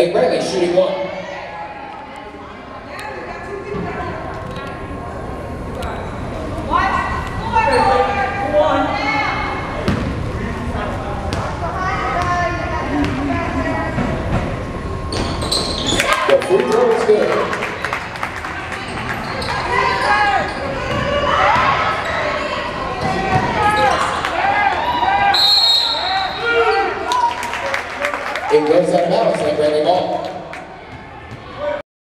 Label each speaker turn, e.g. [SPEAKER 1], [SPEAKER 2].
[SPEAKER 1] Hey, Brantley shooting one. The free throw is good. It goes out of bounds, like Brantley ball.